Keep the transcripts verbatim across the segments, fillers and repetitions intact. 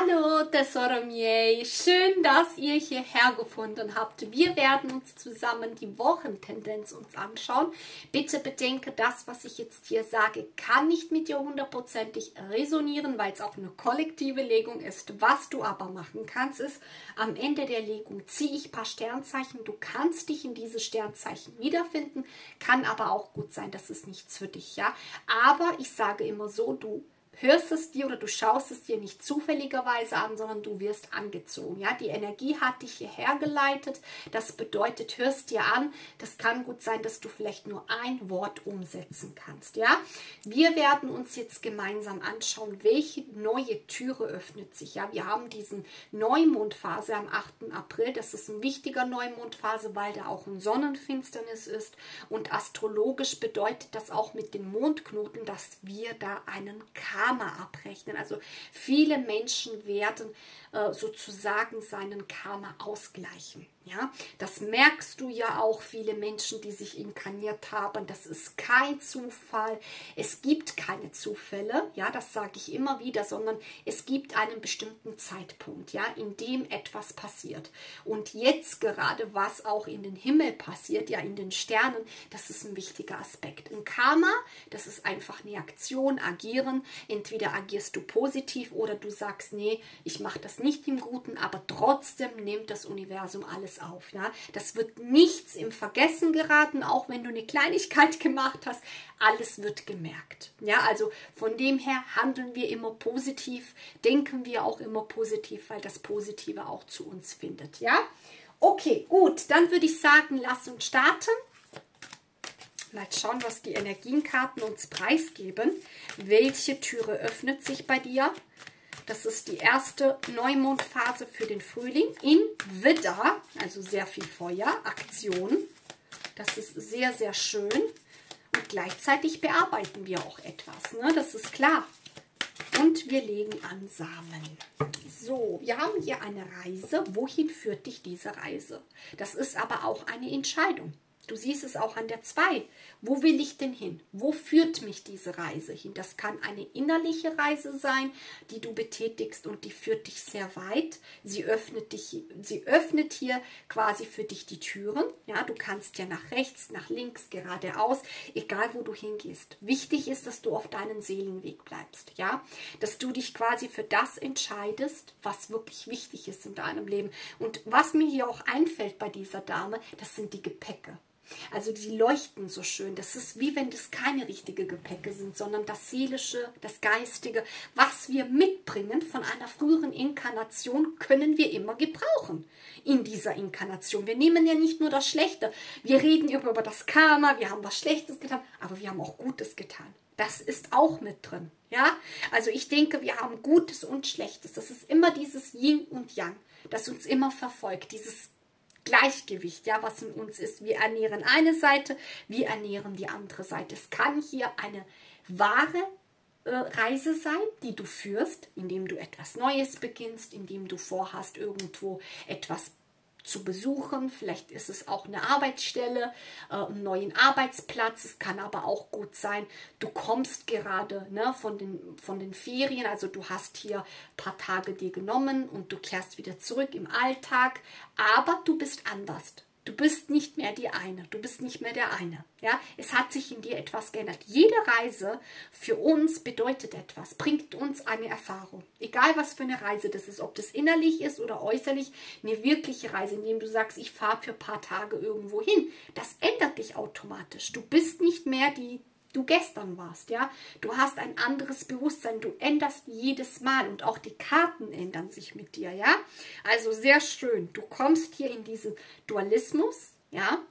Hallo tesoro miei, schön, dass ihr hierher gefunden habt. Wir werden uns zusammen die Wochentendenz uns anschauen. Bitte bedenke, das, was ich jetzt hier sage, kann nicht mit dir hundertprozentig resonieren, weil es auch eine kollektive Legung ist. Was du aber machen kannst, ist, am Ende der Legung ziehe ich ein paar Sternzeichen. Du kannst dich in diese Sternzeichen wiederfinden, kann aber auch gut sein, das ist nichts für dich, ja. Aber ich sage immer so, du hörst es dir oder du schaust es dir nicht zufälligerweise an, sondern du wirst angezogen. Ja? Die Energie hat dich hierher geleitet. Das bedeutet, hörst dir an. Das kann gut sein, dass du vielleicht nur ein Wort umsetzen kannst. Ja? Wir werden uns jetzt gemeinsam anschauen, welche neue Türe öffnet sich. Ja? Wir haben diesen Neumondphase am achten April. Das ist ein wichtiger Neumondphase, weil da auch ein Sonnenfinsternis ist. Und astrologisch bedeutet das auch mit den Mondknoten, dass wir da einen Karma abrechnen. Also viele Menschen werden äh, sozusagen seinen Karma ausgleichen. Ja, das merkst du ja auch, viele Menschen, die sich inkarniert haben. Das ist kein Zufall. Es gibt keine Zufälle, ja, das sage ich immer wieder, sondern es gibt einen bestimmten Zeitpunkt, ja, in dem etwas passiert. Und jetzt gerade, was auch in den Himmel passiert, ja, in den Sternen, das ist ein wichtiger Aspekt. Ein Karma, das ist einfach eine Aktion, agieren. Entweder agierst du positiv oder du sagst, nee, ich mache das nicht im Guten, aber trotzdem nimmt das Universum alles auf. Ja? Das wird nichts im Vergessen geraten, auch wenn du eine Kleinigkeit gemacht hast. Alles wird gemerkt. Ja, also von dem her handeln wir immer positiv, denken wir auch immer positiv, weil das Positive auch zu uns findet. Ja, okay, gut, dann würde ich sagen, lass uns starten. Mal schauen, was die Energienkarten uns preisgeben. Welche Türe öffnet sich bei dir? Das ist die erste Neumondphase für den Frühling in Widder, also sehr viel Feuer, Aktion. Das ist sehr, sehr schön. Und gleichzeitig bearbeiten wir auch etwas, ne? Das ist klar. Und wir legen an Samen. So, wir haben hier eine Reise. Wohin führt dich diese Reise? Das ist aber auch eine Entscheidung. Du siehst es auch an der zwei. Wo will ich denn hin? Wo führt mich diese Reise hin? Das kann eine innerliche Reise sein, die du betätigst und die führt dich sehr weit. Sie öffnet dich, sie öffnet hier quasi für dich die Türen. Ja, du kannst ja nach rechts, nach links, geradeaus, egal wo du hingehst. Wichtig ist, dass du auf deinen Seelenweg bleibst. Ja, dass du dich quasi für das entscheidest, was wirklich wichtig ist in deinem Leben. Und was mir hier auch einfällt bei dieser Dame, das sind die Gepäcke. Also die leuchten so schön. Das ist wie wenn das keine richtigen Gepäcke sind, sondern das Seelische, das Geistige, was wir mitbringen von einer früheren Inkarnation, können wir immer gebrauchen in dieser Inkarnation. Wir nehmen ja nicht nur das Schlechte. Wir reden über, über das Karma, wir haben was Schlechtes getan, aber wir haben auch Gutes getan. Das ist auch mit drin. Ja? Also ich denke, wir haben Gutes und Schlechtes. Das ist immer dieses Yin und Yang, das uns immer verfolgt, dieses Gleichgewicht, ja, was in uns ist. Wir ernähren eine Seite, wir ernähren die andere Seite. Es kann hier eine wahre äh, Reise sein, die du führst, indem du etwas Neues beginnst, indem du vorhast, irgendwo etwas zu besuchen. Vielleicht ist es auch eine Arbeitsstelle, äh, einen neuen Arbeitsplatz. Es kann aber auch gut sein, du kommst gerade ne, von, den, von den Ferien, also du hast hier ein paar Tage dir genommen und du kehrst wieder zurück im Alltag, aber du bist anders. Du bist nicht mehr die eine, du bist nicht mehr der eine. Ja? Es hat sich in dir etwas geändert. Jede Reise für uns bedeutet etwas, bringt uns eine Erfahrung. Egal was für eine Reise das ist, ob das innerlich ist oder äußerlich, eine wirkliche Reise, indem du sagst, ich fahre für ein paar Tage irgendwo hin. Das ändert dich automatisch. Du bist nicht mehr die du gestern warst, ja. Du hast ein anderes Bewusstsein, du änderst jedes Mal und auch die Karten ändern sich mit dir, ja. Also sehr schön, du kommst hier in diesen Dualismus, ja.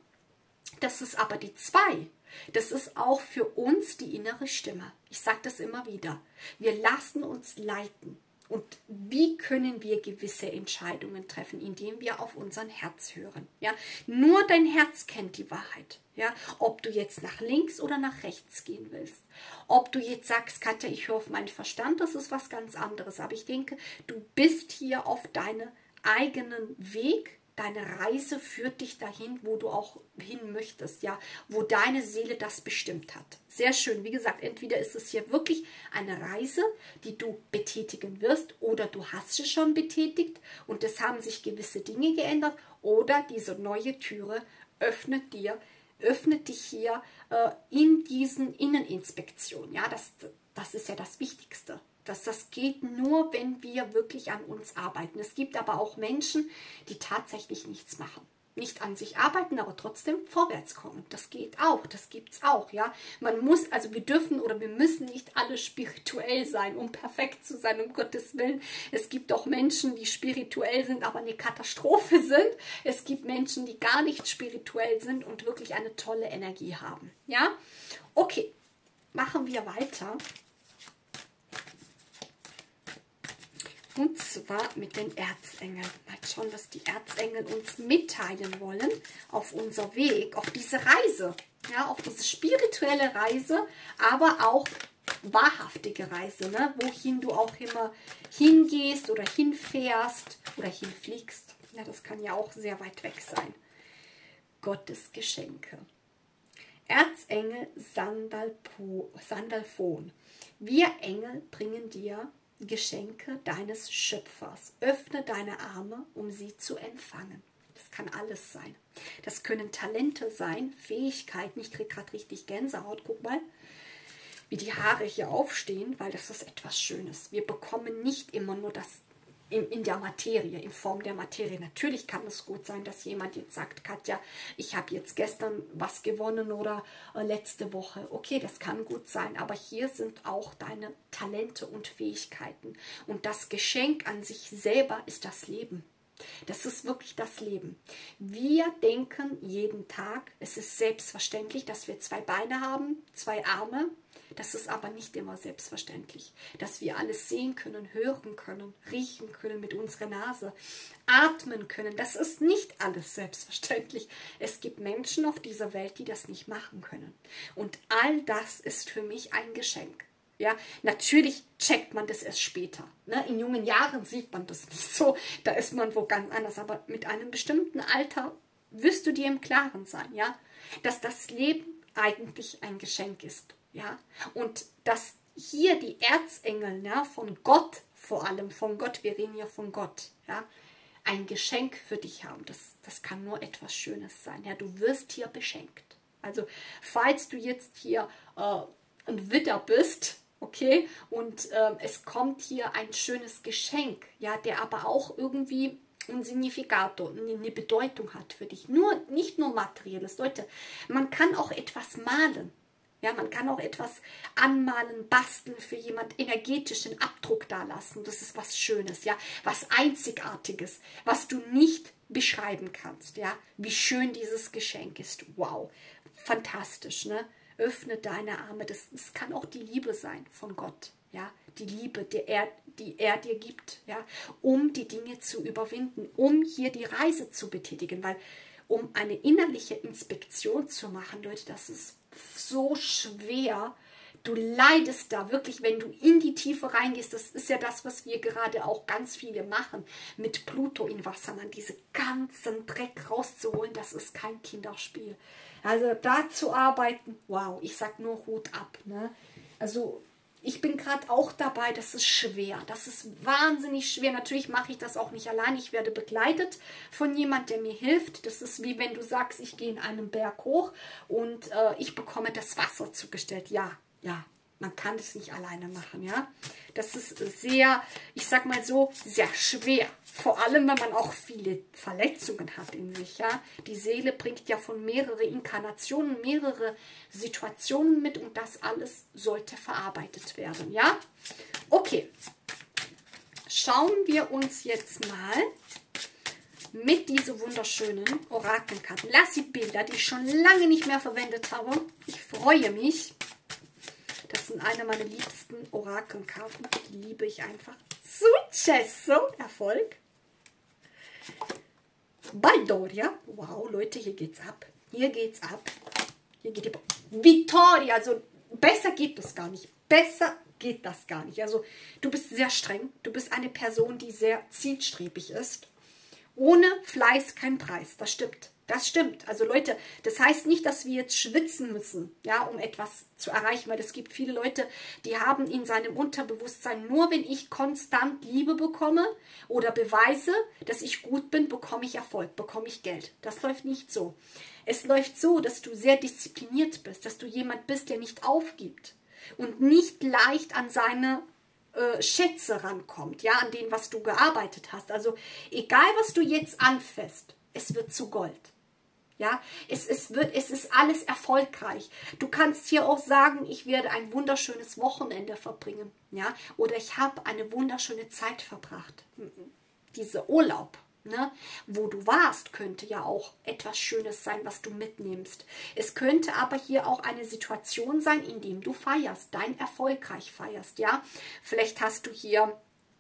Das ist aber die zwei. Das ist auch für uns die innere Stimme. Ich sage das immer wieder. Wir lassen uns leiten. Und wie können wir gewisse Entscheidungen treffen, indem wir auf unser Herz hören? Ja? Nur dein Herz kennt die Wahrheit. Ja? Ob du jetzt nach links oder nach rechts gehen willst. Ob du jetzt sagst, Katja, ich höre auf meinen Verstand, das ist was ganz anderes. Aber ich denke, du bist hier auf deinem eigenen Weg. deine Reise führt dich dahin, wo du auch hin möchtest, ja, wo deine Seele das bestimmt hat. Sehr schön. Wie gesagt, entweder ist es hier wirklich eine Reise, die du betätigen wirst, oder du hast sie schon betätigt und es haben sich gewisse Dinge geändert, oder diese neue Türe öffnet dir, öffnet dich hier äh, in diesen Inneninspektionen. Ja, das, das ist ja das Wichtigste. Dass das geht nur, wenn wir wirklich an uns arbeiten. Es gibt aber auch Menschen, die tatsächlich nichts machen. Nicht an sich arbeiten, aber trotzdem vorwärts kommen. Das geht auch, das gibt es auch. Ja? Man muss, also wir dürfen oder wir müssen nicht alle spirituell sein, um perfekt zu sein, um Gottes Willen. Es gibt auch Menschen, die spirituell sind, aber eine Katastrophe sind. Es gibt Menschen, die gar nicht spirituell sind und wirklich eine tolle Energie haben. Ja, okay, machen wir weiter. Und zwar mit den Erzengeln. Mal schauen, was die Erzengel uns mitteilen wollen auf unser Weg, auf diese Reise. Ja, auf diese spirituelle Reise, aber auch wahrhaftige Reise, ne? Wohin du auch immer hingehst oder hinfährst oder hinfliegst. Ja, das kann ja auch sehr weit weg sein. Gottes Geschenke. Erzengel Sandalpo, Sandalphon. Wir Engel bringen dir Geschenke deines Schöpfers. Öffne deine Arme, um sie zu empfangen. Das kann alles sein. Das können Talente sein, Fähigkeiten. Ich kriege gerade richtig Gänsehaut. Guck mal, wie die Haare hier aufstehen, weil das ist etwas Schönes. Wir bekommen nicht immer nur das in, in der Materie, in Form der Materie. Natürlich kann es gut sein, dass jemand jetzt sagt, Katja, ich habe jetzt gestern was gewonnen oder äh, letzte Woche. Okay, das kann gut sein, aber hier sind auch deine Talente und Fähigkeiten. Und das Geschenk an sich selber ist das Leben. Das ist wirklich das Leben. Wir denken jeden Tag, es ist selbstverständlich, dass wir zwei Beine haben, zwei Arme. Das ist aber nicht immer selbstverständlich, dass wir alles sehen können, hören können, riechen können mit unserer Nase, atmen können. Das ist nicht alles selbstverständlich. Es gibt Menschen auf dieser Welt, die das nicht machen können. Und all das ist für mich ein Geschenk. Ja, natürlich checkt man das erst später. Ne? In jungen Jahren sieht man das nicht so. Da ist man wo ganz anders. Aber mit einem bestimmten Alter wirst du dir im Klaren sein, ja, dass das Leben eigentlich ein Geschenk ist. Ja, und dass hier die Erzengel, ja, von Gott, vor allem von Gott, wir reden ja von Gott, ja, ein Geschenk für dich haben. Das, das kann nur etwas Schönes sein. Ja, du wirst hier beschenkt. Also, falls du jetzt hier äh, ein Widder bist, okay, und äh, es kommt hier ein schönes Geschenk, ja, der aber auch irgendwie ein Significato, eine Bedeutung hat für dich. Nur, nicht nur materielles. Leute, man kann auch etwas malen. Ja, man kann auch etwas anmalen, basteln, für jemand energetischen Abdruck da lassen. Das ist was Schönes, ja, was Einzigartiges, was du nicht beschreiben kannst, ja. Wie schön dieses Geschenk ist. Wow, fantastisch, ne? Öffne deine Arme. Das, das kann auch die Liebe sein von Gott, ja. Die Liebe, die er, die er dir gibt, ja, um die Dinge zu überwinden, um hier die Reise zu betätigen, weil um eine innerliche Inspektion zu machen, Leute, das ist so schwer. Du leidest da wirklich, wenn du in die Tiefe reingehst. Das ist ja das, was wir gerade auch ganz viele machen, mit Pluto in Wassermann, diese ganzen Dreck rauszuholen, das ist kein Kinderspiel. Also da zu arbeiten, wow, ich sag nur Hut ab. Ne? Also ich bin gerade auch dabei, das ist schwer, das ist wahnsinnig schwer. Natürlich mache ich das auch nicht allein, ich werde begleitet von jemand, der mir hilft. Das ist wie wenn du sagst, ich gehe in einen Berg hoch und äh, ich bekomme das Wasser zugestellt. Ja, ja, man kann das nicht alleine machen, ja. Das ist sehr, ich sag mal so, sehr schwer. Vor allem, wenn man auch viele Verletzungen hat in sich, ja. Die Seele bringt ja von mehreren Inkarnationen, mehrere Situationen mit und das alles sollte verarbeitet werden, ja. Okay, schauen wir uns jetzt mal mit diesen wunderschönen Orakelkarten. Lassi-Bilder, die ich schon lange nicht mehr verwendet habe. Ich freue mich. Das sind eine meiner liebsten Orakelkarten. Die liebe ich einfach. Successo, Erfolg. Baldoria. Wow, Leute, hier geht's ab. Hier geht's ab. Hier geht die Vittoria. Also besser geht das gar nicht. Besser geht das gar nicht. Also du bist sehr streng. Du bist eine Person, die sehr zielstrebig ist. Ohne Fleiß kein Preis, das stimmt. Das stimmt. Also Leute, das heißt nicht, dass wir jetzt schwitzen müssen, ja, um etwas zu erreichen, weil es gibt viele Leute, die haben in seinem Unterbewusstsein, nur wenn ich konstant Liebe bekomme oder beweise, dass ich gut bin, bekomme ich Erfolg, bekomme ich Geld. Das läuft nicht so. Es läuft so, dass du sehr diszipliniert bist, dass du jemand bist, der nicht aufgibt und nicht leicht an seine äh, Schätze rankommt, ja, an denen, was du gearbeitet hast. Also egal, was du jetzt anfasst, es wird zu Gold. Ja, es, es, wird, es ist alles erfolgreich. Du kannst hier auch sagen, ich werde ein wunderschönes Wochenende verbringen. Ja, oder ich habe eine wunderschöne Zeit verbracht. Dieser Urlaub, ne, wo du warst, könnte ja auch etwas Schönes sein, was du mitnimmst. Es könnte aber hier auch eine Situation sein, in dem du feierst, dein erfolgreich feierst. Ja, vielleicht hast du hier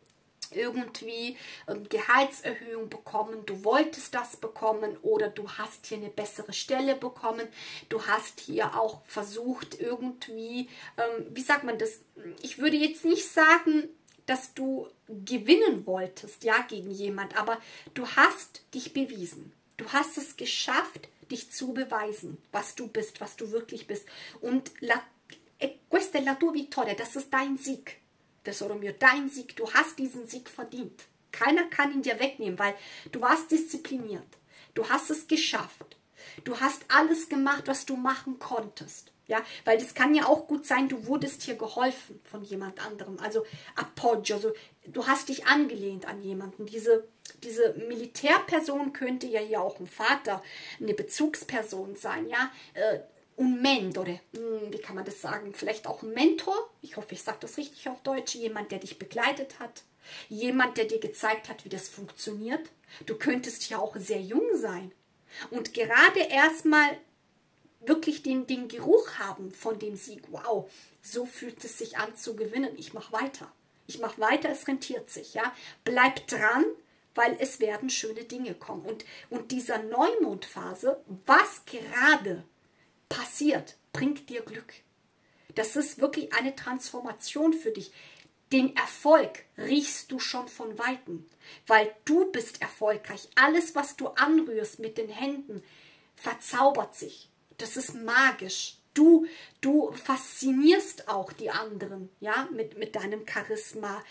irgendwie ähm, Gehaltserhöhung bekommen, du wolltest das bekommen oder du hast hier eine bessere Stelle bekommen, du hast hier auch versucht irgendwie, ähm, wie sagt man das, ich würde jetzt nicht sagen, dass du gewinnen wolltest, ja, gegen jemand, aber du hast dich bewiesen, du hast es geschafft, dich zu beweisen, was du bist, was du wirklich bist und la, questa è la tua vittoria, das ist dein Sieg. Tesoro mio, dein Sieg, du hast diesen Sieg verdient. Keiner kann ihn dir wegnehmen, weil du warst diszipliniert. Du hast es geschafft. Du hast alles gemacht, was du machen konntest. Ja, weil das kann ja auch gut sein, du wurdest hier geholfen von jemand anderem. Also Appoggio, also du hast dich angelehnt an jemanden. Diese, diese Militärperson könnte ja hier auch ein Vater, eine Bezugsperson sein, ja, äh, un mentore, wie kann man das sagen, vielleicht auch ein Mentor, ich hoffe, ich sage das richtig auf Deutsch, jemand, der dich begleitet hat, jemand, der dir gezeigt hat, wie das funktioniert. Du könntest ja auch sehr jung sein und gerade erstmal wirklich den, den Geruch haben von dem Sieg. Wow, so fühlt es sich an zu gewinnen. Ich mache weiter. Ich mache weiter, es rentiert sich. Ja? Bleib dran, weil es werden schöne Dinge kommen. Und, und dieser Neumondphase, was gerade passiert, bringt dir Glück. Das ist wirklich eine Transformation für dich. Den Erfolg riechst du schon von Weitem, weil du bist erfolgreich. Alles, was du anrührst mit den Händen, verzaubert sich. Das ist magisch. Du, du faszinierst auch die anderen, ja, mit, mit deinem Charisma.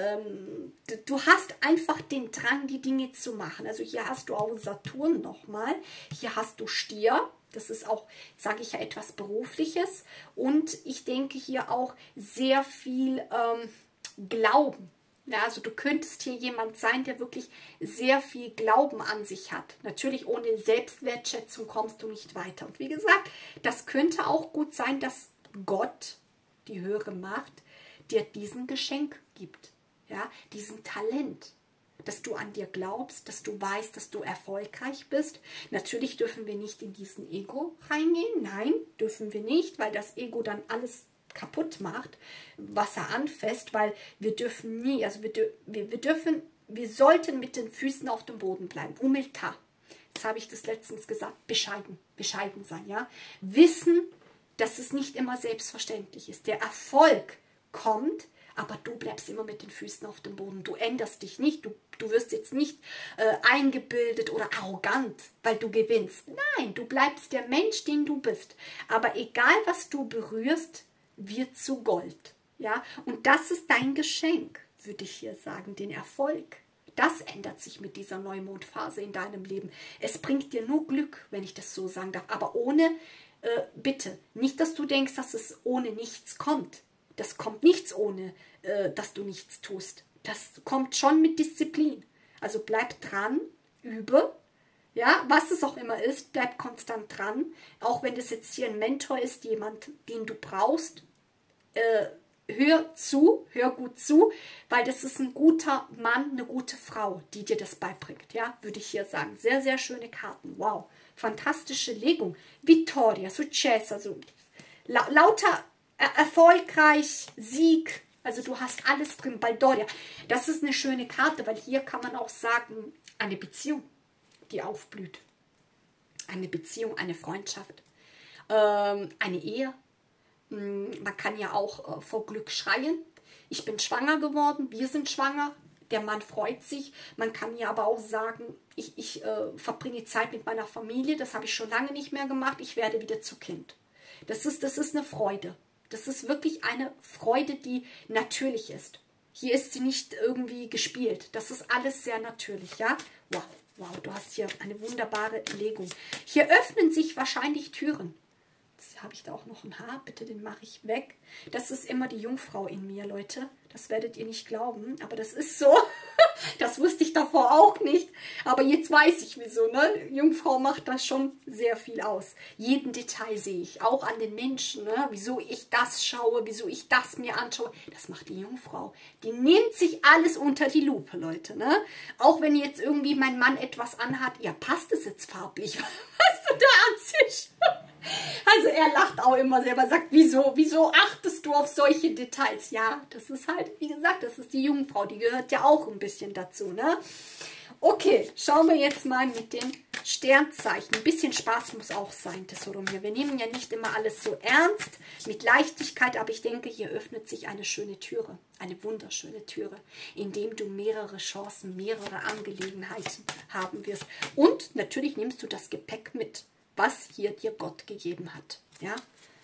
Ähm, du, du hast einfach den Drang, die Dinge zu machen. Also hier hast du auch Saturn nochmal. Hier hast du Stier. Das ist auch, sage ich ja, etwas Berufliches. Und ich denke hier auch sehr viel ähm, Glauben. Ja, also du könntest hier jemand sein, der wirklich sehr viel Glauben an sich hat. Natürlich ohne Selbstwertschätzung kommst du nicht weiter. Und wie gesagt, das könnte auch gut sein, dass Gott, die höhere Macht, dir diesen Geschenk gibt. Ja, diesen Talent. Dass du an dir glaubst, dass du weißt, dass du erfolgreich bist. Natürlich dürfen wir nicht in diesen Ego reingehen. Nein, dürfen wir nicht, weil das Ego dann alles kaputt macht, was er anfasst, weil wir dürfen nie, also wir, wir, wir dürfen, wir sollten mit den Füßen auf dem Boden bleiben. Humilta. Das habe ich das letztens gesagt. Bescheiden, bescheiden sein, ja. Wissen, dass es nicht immer selbstverständlich ist. Der Erfolg kommt, aber du bleibst immer mit den Füßen auf dem Boden. Du änderst dich nicht. Du, du wirst jetzt nicht äh, eingebildet oder arrogant, weil du gewinnst. Nein, du bleibst der Mensch, den du bist. Aber egal, was du berührst, wird zu Gold. Ja? Und das ist dein Geschenk, würde ich hier sagen, den Erfolg. Das ändert sich mit dieser Neumondphase in deinem Leben. Es bringt dir nur Glück, wenn ich das so sagen darf. Aber ohne, äh, bitte, nicht, dass du denkst, dass es ohne nichts kommt. Das kommt nichts ohne, äh, dass du nichts tust. Das kommt schon mit Disziplin. Also bleib dran, übe. Ja, was es auch immer ist, bleib konstant dran. Auch wenn das jetzt hier ein Mentor ist, jemand, den du brauchst, äh, hör zu, hör gut zu, weil das ist ein guter Mann, eine gute Frau, die dir das beibringt. Ja, würde ich hier sagen. Sehr, sehr schöne Karten. Wow, fantastische Legung. Vittoria, Successo, also la lauter erfolgreich, Sieg, also du hast alles drin, Baldoria. Das ist eine schöne Karte, weil hier kann man auch sagen, eine Beziehung, die aufblüht. Eine Beziehung, eine Freundschaft, ähm, eine Ehe. Man kann ja auch äh, vor Glück schreien. Ich bin schwanger geworden, wir sind schwanger. der Mann freut sich. Man kann ja aber auch sagen, ich, ich äh, verbringe Zeit mit meiner Familie, das habe ich schon lange nicht mehr gemacht, ich werde wieder zu Kind. Das ist, das ist eine Freude. Das ist wirklich eine Freude, die natürlich ist. Hier ist sie nicht irgendwie gespielt. Das ist alles sehr natürlich, ja? Wow, wow, du hast hier eine wunderbare Legung. Hier öffnen sich wahrscheinlich Türen. Jetzt habe ich da auch noch ein Haar. Bitte, den mache ich weg. Das ist immer die Jungfrau in mir, Leute. Das werdet ihr nicht glauben, aber das ist so. Das wusste ich davor auch nicht. Aber jetzt weiß ich wieso, ne? Jungfrau macht das schon sehr viel aus. Jeden Detail sehe ich, auch an den Menschen, ne? Wieso ich das schaue, wieso ich das mir anschaue. Das macht die Jungfrau. Die nimmt sich alles unter die Lupe, Leute, ne? Auch wenn jetzt irgendwie mein Mann etwas anhat, ja, passt es jetzt farblich, was du da anziehst? Also er lacht auch immer selber, sagt, wieso, wieso achtest du auf solche Details? Ja, das ist halt, wie gesagt, das ist die Jungfrau, die gehört ja auch ein bisschen dazu, ne? Okay, schauen wir jetzt mal mit den Sternzeichen. Ein bisschen Spaß muss auch sein, Tesoromir. Wir nehmen ja nicht immer alles so ernst, mit Leichtigkeit, aber ich denke, hier öffnet sich eine schöne Türe, eine wunderschöne Türe, indem du mehrere Chancen, mehrere Angelegenheiten haben wirst. Und natürlich nimmst du das Gepäck mit, was hier dir Gott gegeben hat. Ja.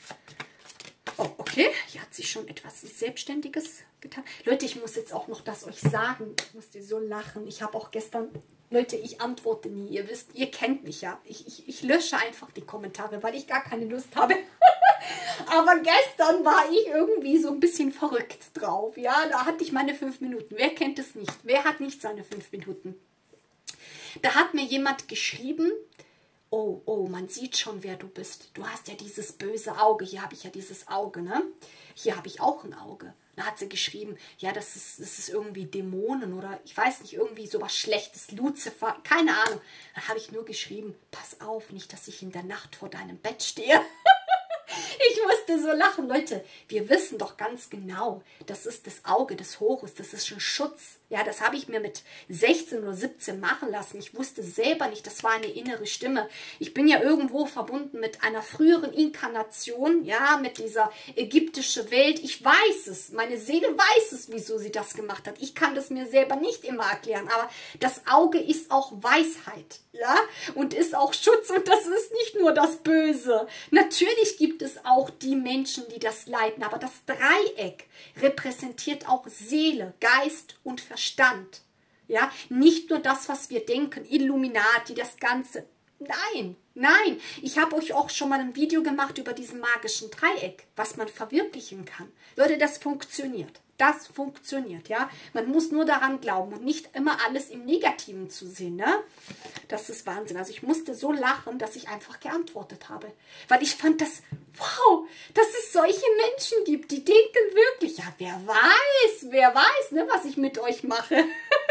Oh, okay. Hier hat sich schon etwas Selbstständiges getan. Leute, ich muss jetzt auch noch das euch sagen. Ich musste so lachen. Ich habe auch gestern... Leute, ich antworte nie. Ihr wisst, ihr kennt mich ja. Ich, ich, ich lösche einfach die Kommentare, weil ich gar keine Lust habe. Aber gestern war ich irgendwie so ein bisschen verrückt drauf. Ja, da hatte ich meine fünf Minuten. Wer kennt es nicht? Wer hat nicht seine fünf Minuten? Da hat mir jemand geschrieben... Oh, oh, man sieht schon, wer du bist. Du hast ja dieses böse Auge. Hier habe ich ja dieses Auge, ne? Hier habe ich auch ein Auge. Da hat sie geschrieben, ja, das ist, das ist irgendwie Dämonen oder ich weiß nicht, irgendwie sowas Schlechtes, Luzifer, keine Ahnung. Da habe ich nur geschrieben, pass auf, nicht, dass ich in der Nacht vor deinem Bett stehe. Ich musste so lachen. Leute, wir wissen doch ganz genau, das ist das Auge des Horus, das ist ein Schutz. Ja, das habe ich mir mit sechzehn oder siebzehn machen lassen. Ich wusste selber nicht, das war eine innere Stimme. Ich bin ja irgendwo verbunden mit einer früheren Inkarnation, ja, mit dieser ägyptischen Welt. Ich weiß es, meine Seele weiß es, wieso sie das gemacht hat. Ich kann das mir selber nicht immer erklären, aber das Auge ist auch Weisheit, ja, und ist auch Schutz und das ist nicht nur das Böse. Natürlich gibt es auch die Menschen, die das leiden, aber das Dreieck repräsentiert auch Seele, Geist und Verstand. Ja, nicht nur das, was wir denken, Illuminati, das Ganze. Nein, nein. Ich habe euch auch schon mal ein Video gemacht über diesen magischen Dreieck, was man verwirklichen kann. Leute, das funktioniert. Das funktioniert, ja. Man muss nur daran glauben und nicht immer alles im Negativen zu sehen, ne? Das ist Wahnsinn. Also ich musste so lachen, dass ich einfach geantwortet habe. Weil ich fand das, wow, dass es solche Menschen gibt, die denken wirklich, ja, wer weiß, wer weiß, ne, was ich mit euch mache.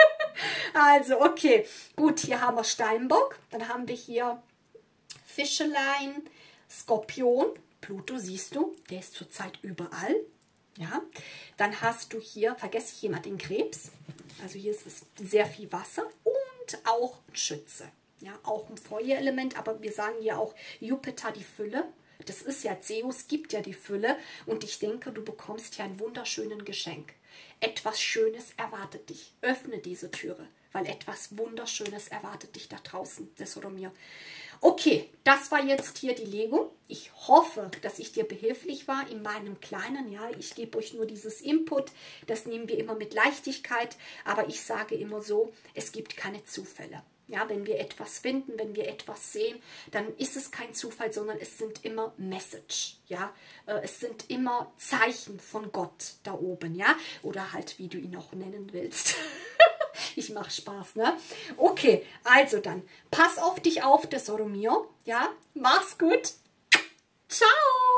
Also, okay, gut, hier haben wir Steinbock, dann haben wir hier Fischelein, Skorpion, Pluto siehst du, der ist zurzeit überall. Ja, dann hast du hier, vergesse ich jemand, den Krebs. Also hier ist es sehr viel Wasser und auch ein Schütze. Ja, auch ein Feuerelement, aber wir sagen hier auch Jupiter die Fülle. Das ist ja, Zeus gibt ja die Fülle und ich denke, du bekommst hier ein wunderschönes Geschenk. Etwas Schönes erwartet dich. Öffne diese Türe, weil etwas Wunderschönes erwartet dich da draußen, das oder mir. Okay, das war jetzt hier die Legung. Ich hoffe, dass ich dir behilflich war in meinem Kleinen. Ja, ich gebe euch nur dieses Input. Das nehmen wir immer mit Leichtigkeit. Aber ich sage immer so, es gibt keine Zufälle. Ja, wenn wir etwas finden, wenn wir etwas sehen, dann ist es kein Zufall, sondern es sind immer Message. Ja, es sind immer Zeichen von Gott da oben. Ja, oder halt, wie du ihn auch nennen willst. Ich mache Spaß, ne? Okay, also dann, pass auf dich auf, Tesoro mio. Ja, mach's gut. Ciao.